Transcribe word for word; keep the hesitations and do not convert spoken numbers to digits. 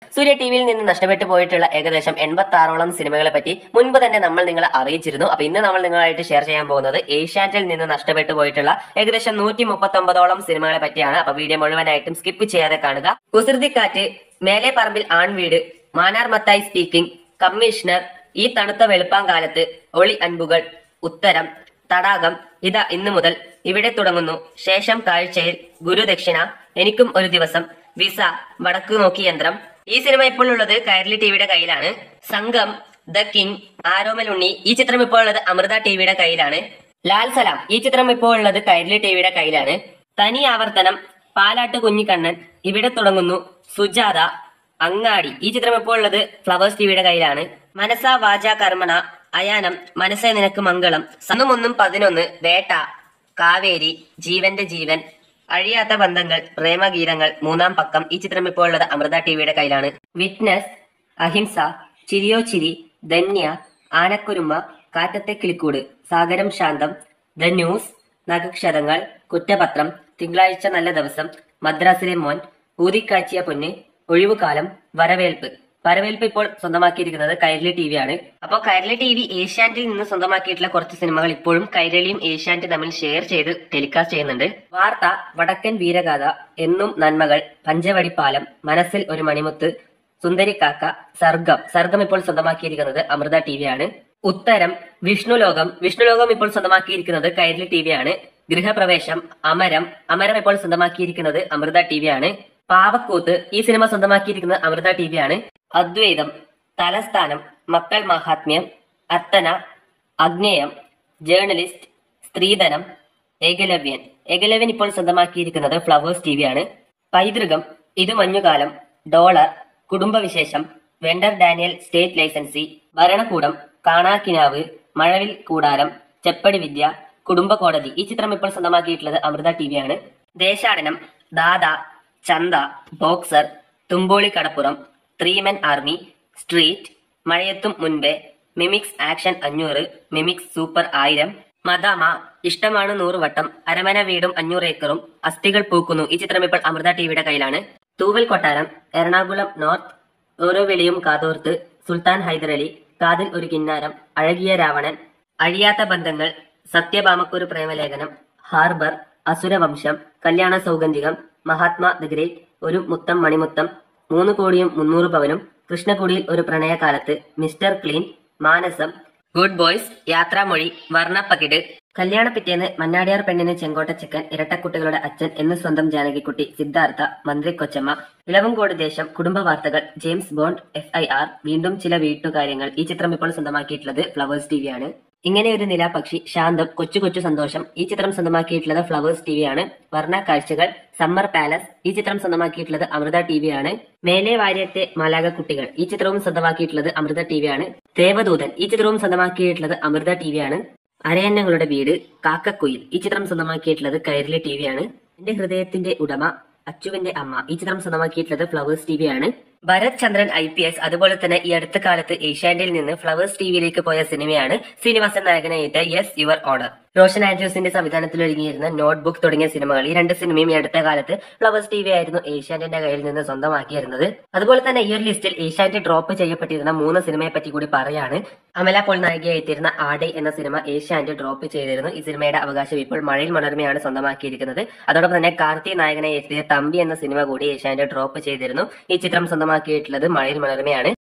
സൂര്യ ടിവിയിൽ നിന്ന് നഷ്ടപ്പെട്ടു പോയിട്ടുള്ള ഏകദേശം എൺപത്തി ആറോളം സിനിമകളെ പറ്റി മുൻപ് തന്നെ നമ്മൾ നിങ്ങളെ അറിയിച്ചിരുന്നു. അപ്പൊ ഇന്ന് നമ്മൾ നിങ്ങളായിട്ട് ഷെയർ ചെയ്യാൻ പോകുന്നത് ഏഷ്യാനെറ്റിൽ നിന്ന് നഷ്ടപ്പെട്ടു പോയിട്ടുള്ള ഏകദേശം നൂറ്റി മുപ്പത്തി ഒമ്പതോളം സിനിമകളെ പറ്റിയാണ്. അപ്പൊ വീഡിയോ മുഴുവനായിട്ടും സ്കിപ്പ് ചെയ്യാതെ കാണുക. കുസൃതിക്കാറ്റ്, മേലെ പറമ്പിൽ ആൺവീട്, മാനാർ മത്തായി സ്പീക്കിംഗ്, കമ്മീഷണർ, ഈ തണുത്ത വെളുപ്പാങ്കാലത്ത്, ഒളി അൻപുകൾ, ഉത്തരം, തടാകം, ഇതാ ഇന്നു മുതൽ, ഇവിടെ തുടങ്ങുന്നു, ശേഷം കാഴ്ചയിൽ, ഗുരുദക്ഷിണ, എനിക്കും ഒരു ദിവസം, വിസ, വടക്കു നോക്കി യന്ത്രം. ഈ സിനിമ ഇപ്പോൾ ഉള്ളത് കൈരളി ടിവിയുടെ കയ്യിലാണ്. സംഘം, ദ കിങ്, ആരോമൽ ഉണ്ണി, ഈ ചിത്രം ഇപ്പോൾ ഉള്ളത് അമൃത ടിവിയുടെ കയ്യിലാണ്. ലാൽ സലാം, ഈ ചിത്രം ഇപ്പോൾ ഉള്ളത് കൈരളി ടിവിയുടെ കയ്യിലാണ്. തനി ആവർത്തനം, പാലാട്ട് കുഞ്ഞിക്കണ്ണൻ, ഇവിടെ തുടങ്ങുന്നു, സുജാത, അങ്ങാടി, ഈ ചിത്രം ഇപ്പോൾ ഉള്ളത് ഫ്ലവേഴ്സ് ടിവിയുടെ കയ്യിലാണ്. മനസ വാച കർമ്മണ, അയാനം, മനസ്സേ നിനക്ക് മംഗളം, സന്നും ഒന്നും പതിനൊന്ന്, വേട്ട, കാവേരി, ജീവന്റെ ജീവൻ, അഴിയാത്ത ബന്ധങ്ങൾ, പ്രേമഗീതങ്ങൾ, മൂന്നാം പക്കം, ഈ ചിത്രം ഇപ്പോൾ ഉള്ളത് അമൃത ടിവിയുടെ കയ്യിലാണ്. വിറ്റ്നസ്, അഹിംസ, ചിരിയോ ചിരി, ധന്യ, ആനക്കുരുമ്മ, കാറ്റത്തെ കിളിക്കൂട്, സാഗരം ശാന്തം, ദ ന്യൂസ്, നഗക്ഷതങ്ങൾ, കുറ്റപത്രം, തിങ്കളാഴ്ച നല്ല ദിവസം, മദ്രാസിലെ മോൻ, ഊതിക്കാച്ചിയ പൊന്ന്, ഒഴിവുകാലം, വരവേൽപ്പ്. വരവേൽപ്പ് ഇപ്പോൾ സ്വന്തമാക്കിയിരിക്കുന്നത് കൈരളി ടി വി ആണ്. അപ്പോൾ കൈരളി ടി വി ഏഷ്യാനെറ്റിൽ നിന്ന് സ്വന്തമാക്കിയിട്ടുള്ള കുറച്ച് സിനിമകൾ ഇപ്പോഴും കൈരളിയും ഏഷ്യാനെറ്റും തമ്മിൽ ഷെയർ ചെയ്ത് ടെലികാസ്റ്റ് ചെയ്യുന്നുണ്ട്. വാർത്ത, വടക്കൻ വീരഗാഥ, എന്നും നന്മകൾ, പഞ്ചവടിപ്പാലം, മനസ്സിൽ ഒരു മണിമുത്ത്, സുന്ദരിക്കാക്ക, സർഗം. സർഗം ഇപ്പോൾ സ്വന്തമാക്കിയിരിക്കുന്നത് അമൃത ടി വി ആണ്. ഉത്തരം, വിഷ്ണുലോകം. വിഷ്ണുലോകം ഇപ്പോൾ സ്വന്തമാക്കിയിരിക്കുന്നത് കൈരളി ടി വി ആണ്. ഗൃഹപ്രവേശം, അമരം. അമരം ഇപ്പോൾ സ്വന്തമാക്കിയിരിക്കുന്നത് അമൃത ടി വി ആണ്. പാവക്കൂത്ത്, ഈ സിനിമ സ്വന്തമാക്കിയിരിക്കുന്നത് അമൃത ടി വി ആണ്. അദ്വൈതം, തലസ്ഥാനം, മക്കൾ മഹാത്മ്യം, അർത്തന, അഗ്നേയം, ജേർണലിസ്റ്റ്, സ്ത്രീധനം, ഏകലവ്യൻ. ഏകലവ്യൻ ഇപ്പോൾ സ്വന്തമാക്കിയിരിക്കുന്നത് ഫ്ലവേഴ്സ് ടി വി ആണ്. Paithrukam, Ithu Manjukalam, dollar, Kudumbavishesham, vendor Daniel state licensee, Bharanakoodam, Kanakkinavu, മഴവിൽ കൂടാരം, ചെപ്പടി വിദ്യ, കുടുംബ കോടതി, ഈ ചിത്രം ഇപ്പോൾ സ്വന്തമാക്കിയിട്ടുള്ളത് അമൃത ടി വി ആണ്. Desadanam, Dada, Chantha, boxer, Thumboli Kadappuram, three man army, street, Mazhayathum Munpe, mimics action അഞ്ഞൂറ്, മിമിക്സ് സൂപ്പർ ആയിരം, മദാമ, ഇഷ്ടമാണ് നൂറുവട്ടം, അരമന വീടും അഞ്ഞൂറ് ഏക്കറും, അസ്ഥികൾ പൂക്കുന്നു, ഈ ചിത്രം ഇപ്പോൾ അമൃത ടിവിയുടെ കയ്യിലാണ്. തൂവൽ കൊട്ടാരം, എറണാകുളം നോർത്ത്, ഓരോ വെളിയും കാതോർത്ത്, സുൽത്താൻ ഹൈദരലി, കാതിൽ ഒരു കിന്നാരം, അഴകിയ രാവണൻ, അഴിയാത്ത ബന്ധങ്ങൾ, സത്യഭാമക്കൊരു പ്രേമലേഖനം, ഹാർബർ, അസുരവംശം, കല്യാണ സൗഗന്ധികം, മഹാത്മാ ദ ഗ്രേറ്റ്, ഒരു മുത്തം മണിമുത്തം, മൂന്ന് കോടിയും മുന്നൂറ് പവനും, Krishnakudiyil Oru Pranayakalathu, mister clean, Manasam, good boys, Yathramozhi, Varnapakittu, Kalyana Pittennu, Mannadiyar പെണ്ണിന് ചെങ്കോട്ട ചിക്കൻ, ഇരട്ടക്കുട്ടികളുടെ അച്ഛൻ എന്ന് സ്വന്തം ജാനകിക്കുട്ടി, സിദ്ധാർത്ഥ, മന്ത്രി കൊച്ചമ്മ, Ilavankode Desam, Kudumba Varthakal, James Bond, F I R, Veendum Chila വീട്ടുകാര്യങ്ങൾ, ഈ ചിത്രം ഇപ്പോൾ സ്വന്തമാക്കിയിട്ടുള്ളത് ഫ്ലവേഴ്സ് ടി വി ആണ്. ഇങ്ങനെ ഒരു നിലാപക്ഷി, ശാന്തം, കൊച്ചു കൊച്ചു സന്തോഷം, ഈ ചിത്രം സ്വന്തമാക്കിയിട്ടുള്ളത് ഫ്ലവേഴ്സ് ടി വി ആണ്. വർണ്ണ കാഴ്ചകൾ, സമ്മർ പാലസ്, ഈ ചിത്രം സ്വന്തമാക്കിയിട്ടുള്ളത് അമൃത ടി വി ആണ്. മേലെ വാര്യത്തെ മാലാക കുട്ടികൾ, ഈ ചിത്രവും സ്വന്തമാക്കിയിട്ടുള്ളത് അമൃത ടി വി ആണ്. ദേവദൂതൻ, ഈ ചിത്രവും സ്വന്തമാക്കിയിട്ടുള്ളത് അമൃത ടി വി ആണ്. അരയന്നങ്ങളുടെ വീട്, കാക്കക്കുയിൽ, ഈ ചിത്രം സ്വന്തമാക്കിയിട്ടുള്ളത് കൈരളി ടി വി ആണ്. എന്റെ ഹൃദയത്തിന്റെ ഉടമ, അച്ചുവിന്റെ അമ്മ, ഈ ചിത്രം സ്വന്തമാക്കിയിട്ടുള്ളത് ഫ്ലവേഴ്സ് ടി വി ആണ്. Bharath Chandran I P S, അതുപോലെ തന്നെ ഈ അടുത്ത കാലത്ത് ഏഷ്യാനെറ്റിൽ നിന്ന് ഫ്ലവേഴ്സ് ടിവിയിലേക്ക് പോയ സിനിമയാണ് ശ്രീനിവാസൻ നായകനായിട്ട് യെസ് യുവർ ഓർഡർ. റോഷൻ ആൻഡ്രൂസിന്റെ സംവിധാനത്തിൽ ഒരുങ്ങിയിരുന്ന നോട്ട്ബുക്ക് തുടങ്ങിയ സിനിമകൾ, ഈ രണ്ട് സിനിമയും ഈ അടുത്ത കാലത്ത് ഫ്ലവേഴ്സ് ടി വി ആയിരുന്നു ഏഷ്യാനെറ്റിന്റെ കയ്യിൽ നിന്ന് സ്വന്തമാക്കിയിരുന്നത്. അതുപോലെ തന്നെ ഈ ഒരു ലിസ്റ്റിൽ ഏഷ്യാനെറ്റ് ഡ്രോപ്പ് ചെയ്യപ്പെട്ടിരുന്ന മൂന്ന് സിനിമയെ പറ്റി കൂടി പറയാണ്. അമല പോൾ നായികയായി എത്തിയിരുന്ന ആടെ എന്ന സിനിമ ഏഷ്യാനെറ്റ് ഡ്രോപ്പ് ചെയ്തിരുന്നു. ഈ സിനിമയുടെ അവകാശം ഇപ്പോൾ മഴയിൽ മനോരമയാണ് സ്വന്തമാക്കിയിരിക്കുന്നത്. അതോടൊപ്പം തന്നെ കാർത്തി നായകനായി എത്തിയ തമ്പി എന്ന സിനിമ കൂടി ഏഷ്യാനെറ്റ് ഡ്രോപ്പ് ചെയ്തിരുന്നു. ഈ ചിത്രം സ്വന്തമാക്കിയിട്ടുള്ളത് മഴയിൽ മനോരമയാണ്.